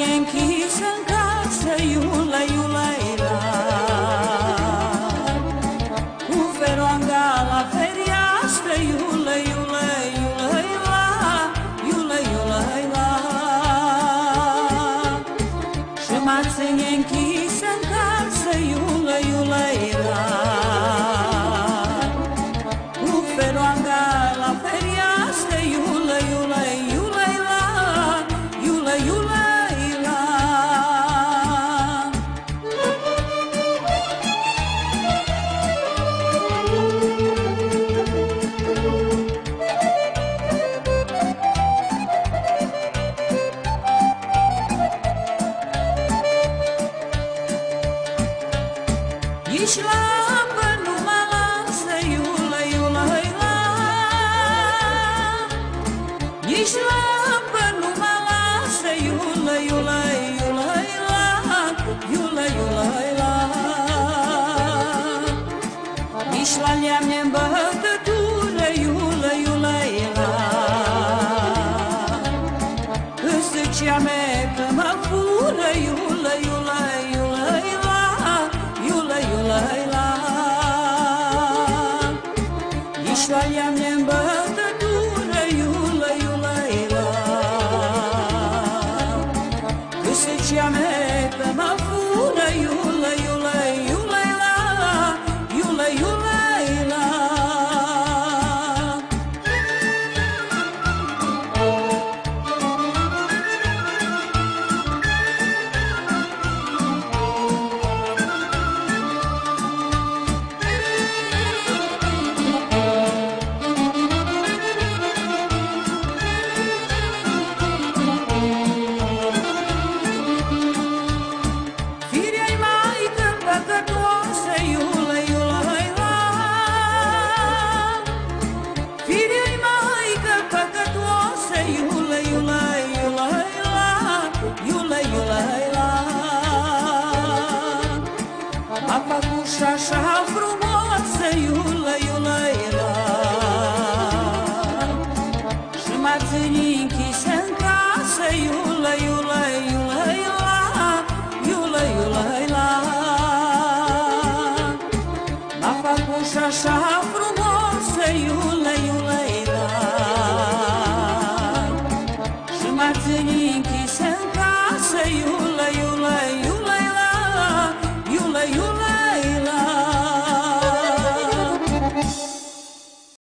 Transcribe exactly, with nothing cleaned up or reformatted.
ține închis în casă, iule, iule, la. Cu feroanga la fereastră, iule, iule, iule, la, iule, iule, la. Și mă ține închis în casă, iule, iule, la. Cu feroanga la fereastră, iule, iule, iule, la, iule, iule. Ești lampă, nu mă lasă, iule, iule, la. Ești lampă, nu mă lasă, iule, iule, iule, la. Iule, iule, la. Ești la leamne-n bătătură, iule, iule, la. Îți zicea mea că mă fură, iule, iule, iule, la. Iule, iule, la. Ești la leamne-n bătătură, iule, iule, la. Că se zicea mea că mă fură, iule, iule, iule, la. Iule, iule, la. A făcut și așa frumoasă, iule, iule, la. Și mă ține închis în casă, iule, iule, iule, la. Iule, iule, la. A făcut și așa frumoasă, iule, iule,